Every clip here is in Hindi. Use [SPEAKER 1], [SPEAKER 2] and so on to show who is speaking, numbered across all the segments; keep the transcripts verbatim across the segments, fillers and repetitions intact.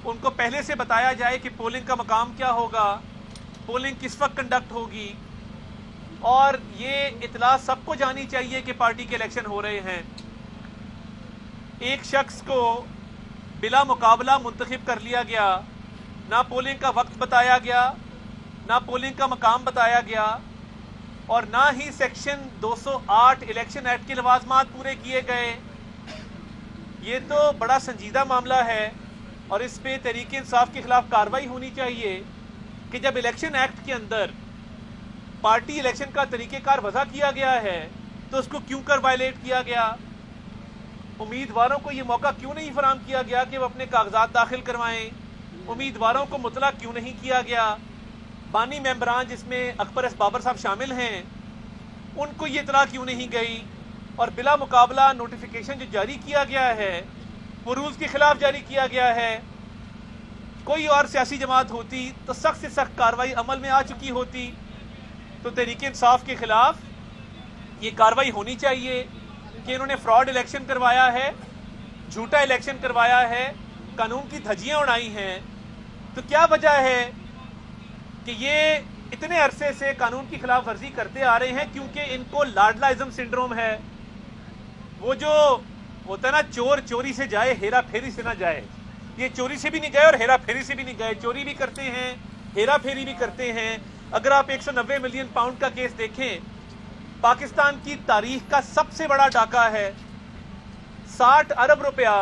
[SPEAKER 1] उनको पहले से बताया जाए कि पोलिंग का मकाम क्या होगा, पोलिंग किस वक्त कंडक्ट होगी, और ये इतला सबको जानी चाहिए कि पार्टी के इलेक्शन हो रहे हैं। एक शख्स को बिला मुकाबला मुंतखब कर लिया गया, ना पोलिंग का वक्त बताया गया, ना पोलिंग का मकाम बताया गया, और ना ही सेक्शन दो सौ आठ इलेक्शन एक्ट के लवाजमात पूरे किए गए। ये तो बड़ा संजीदा मामला है और इस पे तहरीक इंसाफ के खिलाफ कार्रवाई होनी चाहिए कि जब इलेक्शन एक्ट के अंदर पार्टी इलेक्शन का तरीक़ेकार वज़ा किया गया है तो उसको क्यों कर वायलेट किया गया। उम्मीदवारों को ये मौका क्यों नहीं फराहम किया गया कि वो अपने कागजात दाखिल करवाएं। उम्मीदवारों को मुतला क्यों नहीं किया गया। बानी मेंबरान जिसमें अकबर एस बाबर साहब शामिल हैं, उनको ये इतला क्यों नहीं गई। और बिला मुकाबला नोटिफिकेशन जो जारी किया गया है वो रूल्स के खिलाफ जारी किया गया है। कोई और सियासी जमात होती तो सख्त से सख्त कार्रवाई अमल में आ चुकी होती। तो तहरीक इंसाफ के खिलाफ ये कार्रवाई होनी चाहिए कि इन्होंने फ्रॉड इलेक्शन करवाया है, झूठा इलेक्शन करवाया है, कानून की धज्जियां उड़ाई हैं। तो क्या वजह है कि ये इतने अरसे से कानून की खिलाफ वर्जी करते आ रहे हैं? क्योंकि इनको लाडलाइज्म सिंड्रोम है। वो जो होता है ना, चोर चोरी से जाए हेरा फेरी से ना जाए। ये चोरी से भी नहीं गए और हेरा फेरी से भी नहीं गए, चोरी भी करते हैं, हेरा फेरी भी करते हैं। अगर आप एक सौ नब्बे मिलियन पाउंड का केस देखें, पाकिस्तान की तारीख का सबसे बड़ा डाका है। साठ अरब रुपया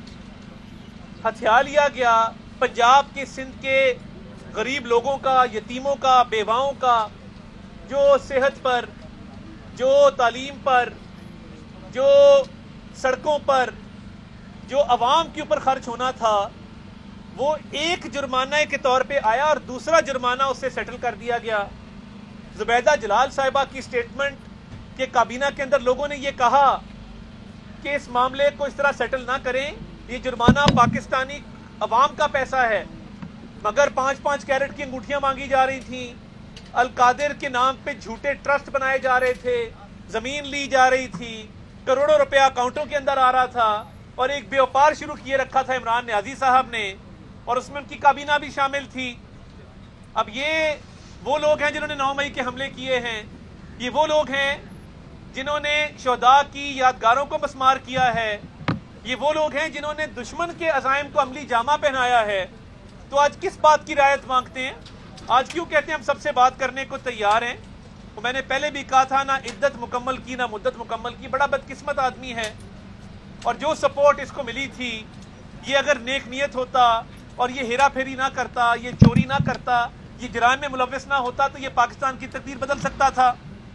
[SPEAKER 1] हथिया लिया गया पंजाब के, सिंध के गरीब लोगों का, यतीमों का, बेवाओं का, जो सेहत पर, जो तालीम पर, जो सड़कों पर, जो अवाम के ऊपर खर्च होना था, वो एक जुर्माना के तौर पे आया और दूसरा जुर्माना उससे सेटल कर दिया गया। जुबैदा जलाल साहिबा की स्टेटमेंट के काबीना के अंदर लोगों ने ये कहा कि इस मामले को इस तरह सेटल ना करें, ये जुर्माना पाकिस्तानी अवाम का पैसा है। मगर पांच पांच कैरेट की अंगूठियां मांगी जा रही थी, अल-कादिर के नाम पे झूठे ट्रस्ट बनाए जा रहे थे, जमीन ली जा रही थी, करोड़ों रुपया अकाउंटों के अंदर आ रहा था, और एक व्यापार शुरू किए रखा था इमरान न्याजी साहब ने, और उसमें उनकी काबीना भी शामिल थी। अब ये वो लोग हैं जिन्होंने नौ मई के हमले किए हैं, ये वो लोग हैं जिन्होंने शोहदा की यादगारों को मस्मार किया है, ये वो लोग हैं जिन्होंने दुश्मन के अज़ाइम को अमली जामा पहनाया है। तो आज किस बात की रियायत मांगते हैं? आज क्यों कहते हैं हम सबसे बात करने को तैयार हैं? तो मैंने पहले भी कहा था, ना इद्दत मुकम्मल की ना मुद्दत मुकम्मल की। बड़ा बदकिस्मत आदमी है, और जो सपोर्ट इसको मिली थी, ये अगर नेक नीयत होता और ये हेरा फेरी ना करता, ये चोरी ना करता, ये जराइम में मुलव्वस ना होता, तो ये पाकिस्तान की तकदीर बदल सकता था।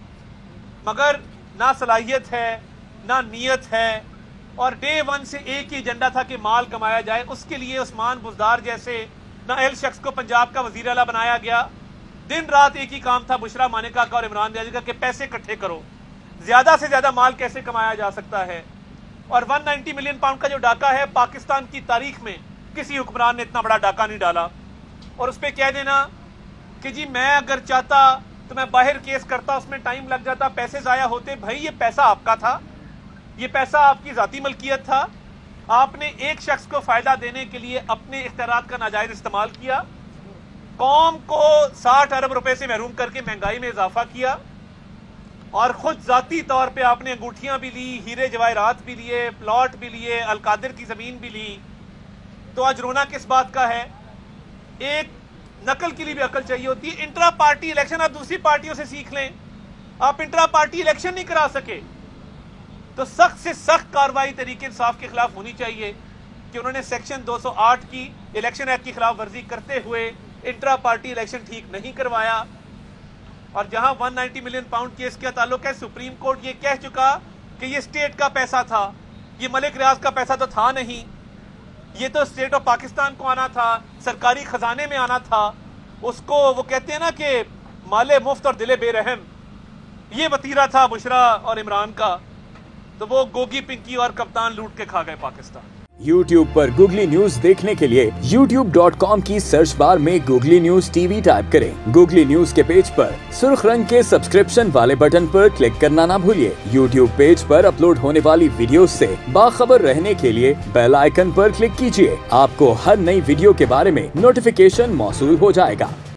[SPEAKER 1] मगर ना सलाहियत है, ना नीयत है, और डे वन से एक ही एजेंडा था कि माल कमाया जाए। उसके लिए उस्मान बुज़दार जैसे नाअहल शख्स को पंजाब का वजीर आला बनाया गया। दिन रात एक ही काम था बुशरा मानेका का और इमरान न्याजी का कि पैसे इकट्ठे करो, ज्यादा से ज्यादा माल कैसे कमाया जा सकता है। और एक सौ नब्बे मिलियन पाउंड का जो डाका है, पाकिस्तान की तारीख में किसी हुक्मरान ने इतना बड़ा डाका नहीं डाला। और उस पर कह देना कि जी मैं अगर चाहता तो मैं बाहर केस करता, उसमें टाइम लग जाता, पैसे जाया होते। भाई ये पैसा आपका था, ये पैसा आपकी जाती मलकियत था। आपने एक शख्स को फायदा देने के लिए अपने इख्तियारात का नाजायज इस्तेमाल किया, कौम को साठ अरब रुपए से महरूम करके महंगाई में इजाफा किया, और खुद जाती तौर पे आपने अंगूठियां भी ली, हीरे जवाहरात भी लिए, प्लॉट भी लिए, अल-कादिर की जमीन भी ली। तो आज रोना किस बात का है? एक नकल के लिए भी अकल चाहिए होती है। इंट्रा पार्टी इलेक्शन आप दूसरी पार्टियों से सीख लें। आप इंट्रा पार्टी इलेक्शन नहीं करा सके तो सख्त से सख्त कार्रवाई तहरीक इंसाफ के खिलाफ होनी चाहिए कि उन्होंने सेक्शन दो सौ आठ की इलेक्शन एक्ट की खिलाफ वर्जी करते हुए इंट्रा पार्टी इलेक्शन ठीक नहीं करवाया। और जहां एक सौ नब्बे मिलियन पाउंड केस का ताल्लुक है, सुप्रीम कोर्ट ये कह चुका कि ये स्टेट का पैसा था, ये मलिक रियाज का पैसा तो था नहीं, ये तो स्टेट ऑफ पाकिस्तान को आना था, सरकारी खजाने में आना था। उसको वो कहते हैं ना कि माले मुफ्त और दिले बेरहम, ये वतीरा था बुशरा और इमरान का। तो वो गोगी पिंकी और कप्तान लूट के खा गए पाकिस्तान।
[SPEAKER 2] YouTube पर गूगली न्यूज देखने के लिए यूट्यूब डॉट कॉम की सर्च बार में गूगली न्यूज टीवी टाइप करें। गूगली न्यूज के पेज पर सुर्ख रंग के सब्सक्रिप्शन वाले बटन पर क्लिक करना ना भूलिए। YouTube पेज पर अपलोड होने वाली वीडियोस से बाखबर रहने के लिए बेल आइकन पर क्लिक कीजिए। आपको हर नई वीडियो के बारे में नोटिफिकेशन मौसूल हो जाएगा।